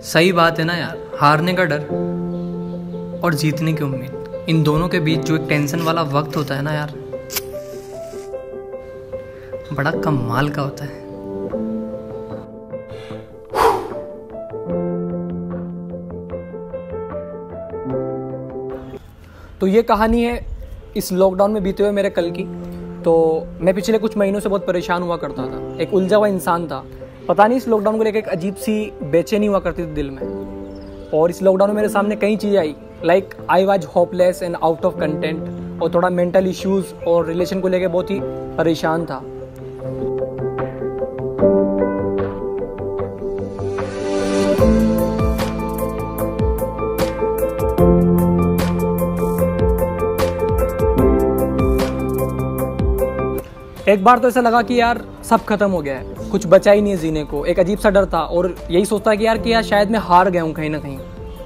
सही बात है ना यार, हारने का डर और जीतने की उम्मीद, इन दोनों के बीच जो एक टेंशन वाला वक्त होता है ना यार, बड़ा कमाल का होता है। तो ये कहानी है इस लॉकडाउन में बीते हुए मेरे कल की। तो मैं पिछले कुछ महीनों से बहुत परेशान हुआ करता था, एक उलझा हुआ इंसान था। पता नहीं इस लॉकडाउन को लेकर एक अजीब सी बेचैनी हुआ करती थी दिल में। और इस लॉकडाउन में मेरे सामने कई चीज़ें आई, like I was hopeless and out of content, और थोड़ा मेंटल इश्यूज़ और रिलेशन को लेकर बहुत ही परेशान था। एक बार तो ऐसा लगा कि यार सब खत्म हो गया है, कुछ बचा ही नहीं है जीने को। एक अजीब सा डर था और यही सोचता कि यार शायद मैं हार गया हूं कहीं ना कहीं।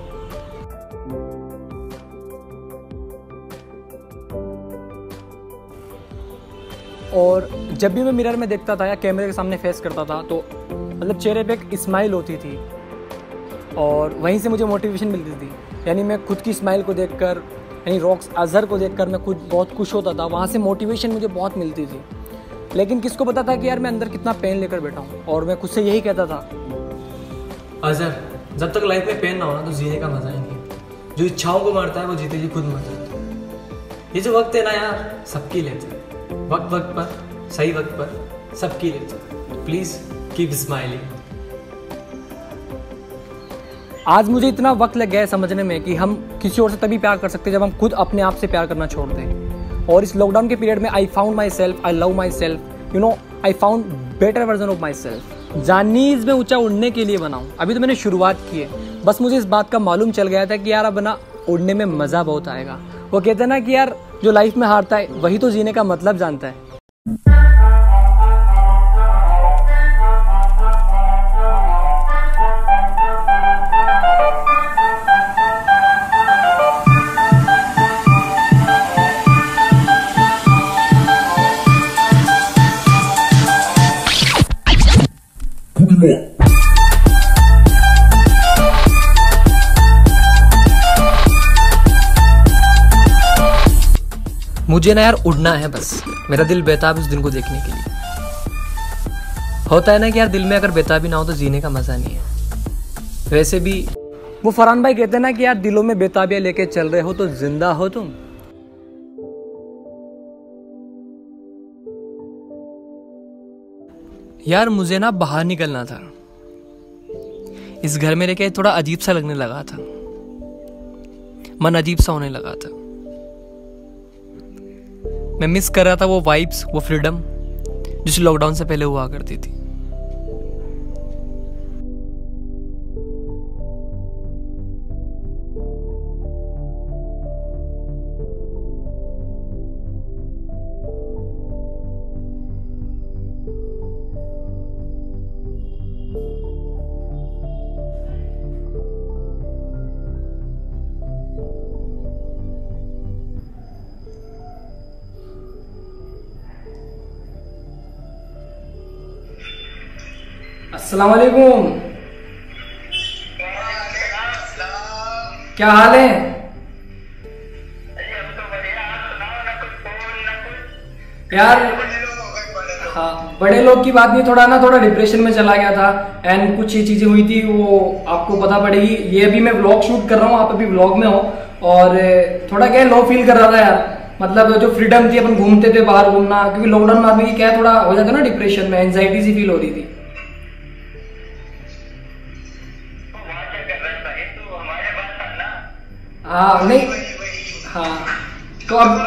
और जब भी मैं मिरर में देखता था या कैमरे के सामने फेस करता था तो मतलब चेहरे पे एक स्माइल होती थी और वहीं से मुझे मोटिवेशन मिलती थी। यानी मैं खुद की स्माइल को देखकर, यानी रॉक्स अजहर को देखकर मैं खुद बहुत खुश होता था, वहाँ से मोटिवेशन मुझे बहुत मिलती थी। लेकिन किसको पता था कि यार मैं अंदर कितना पेन लेकर बैठा हूँ। और मैं खुद से यही कहता था, अजहर, जब तक लाइफ में पेन ना हो ना तो जीने का मजा ही नहीं है। जो इच्छाओं को मारता है वो जीते जी खुद मर जाता है। ये जो वक्त है ना यार, सबकी लेते हैं, वक्त वक्त पर, सही वक्त पर सबकी लेते हैं। Please keep smiling. आज मुझे इतना वक्त लग गया है समझने में कि हम किसी और से तभी प्यार कर सकते हैं जब हम खुद अपने आप से प्यार करना छोड़ दें। और इस लॉकडाउन के पीरियड में I found myself, I love myself, you know, I found better version of myself. जानीज में ऊंचा उड़ने के लिए बनाऊं, अभी तो मैंने शुरुआत की है। बस मुझे इस बात का मालूम चल गया था कि यार अब ना उड़ने में मज़ा बहुत आएगा। वो कहते हैं ना कि यार जो लाइफ में हारता है वही तो जीने का मतलब जानता है। मुझे ना यार उड़ना है बस, मेरा दिल बेताब उस दिन को देखने के लिए। होता है ना कि यार दिल में अगर बेताबी ना हो तो जीने का मजा नहीं है। वैसे भी वो फरहान भाई कहते हैं ना कि यार दिलों में बेताबियां लेके चल रहे हो तो जिंदा हो तुम। यार मुझे ना बाहर निकलना था, इस घर में रह के थोड़ा अजीब सा लगने लगा था, मन अजीब सा होने लगा था। मैं मिस कर रहा था वो वाइब्स, वो फ्रीडम जिस लॉकडाउन से पहले हुआ करती थी। अस्सलाम वालेकुम, क्या हाल है? यार हाँ, बड़े लोग की बात नहीं, थोड़ा डिप्रेशन में चला गया था एंड कुछ ये चीजें हुई थी वो आपको पता पड़ेगी। ये अभी मैं व्लॉग शूट कर रहा हूँ, आप अभी व्लॉग में हो, और थोड़ा क्या लो फील कर रहा था यार। मतलब जो फ्रीडम थी, अपन घूमते थे बाहर घूमना, क्योंकि लॉकडाउन में आदमी की क्या थोड़ा हो जाता है ना डिप्रेशन में, एंजाइटी सी फील हो रही थी। हाँ नहीं, हाँ तो अब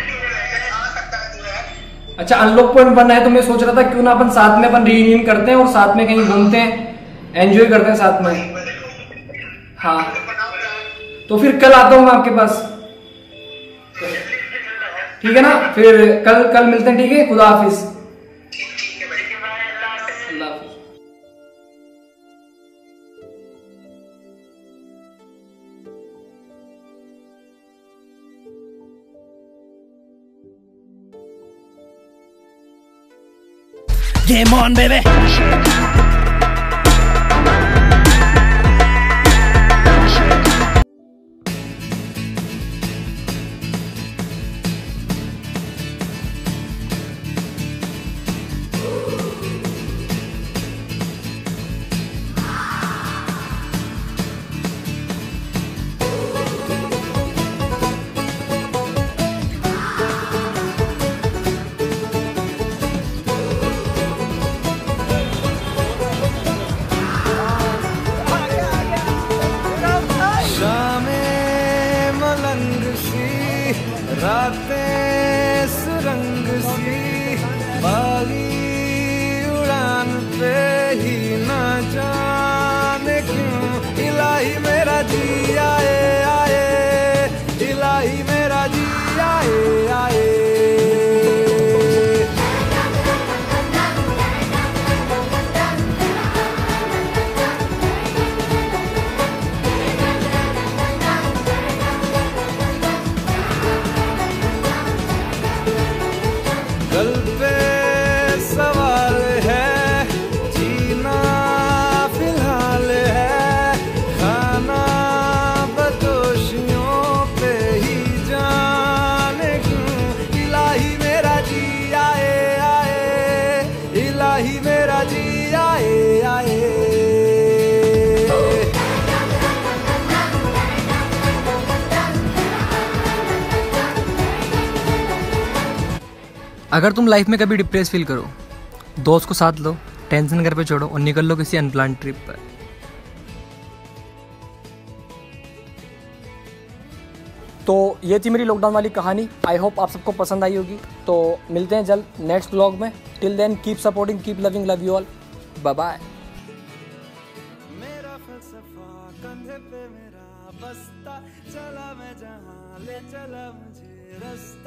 अच्छा अनलॉक पॉइंट बना है तो मैं सोच रहा था क्यों ना अपन साथ में अपन रीयूनियन करते हैं और साथ में कहीं घूमते हैं, एंजॉय करते हैं साथ में। हाँ तो फिर कल आता हूँ मैं आपके पास, ठीक है ना? फिर कल मिलते हैं, ठीक है? खुदा हाफिज। अल्लाह हाफिज। Game on, baby. जी आए आए, इलाही मेरा जी आए आए। कल पे सवाल है, जीना फिलहाल है, खाना बदोशियों पे ही जाने क्यों। इलाही मेरा जी आए आए, इलाही मेरा जी आए आए। अगर तुम लाइफ में कभी डिप्रेस फील करो, दोस्त को साथ लो, टेंशन घर पे छोड़ो और निकल लो किसी अनप्लान ट्रिप पर। तो ये थी मेरी लॉकडाउन वाली कहानी। आई होप आप सबको पसंद आई होगी। तो मिलते हैं जल्द नेक्स्ट व्लॉग में। Till then keep supporting, keep loving, love you all, bye bye. मेरा फलसफा कंधे पे मेरा बस्ता, चला मैं जहाँ ले चला मुझे रास्ता।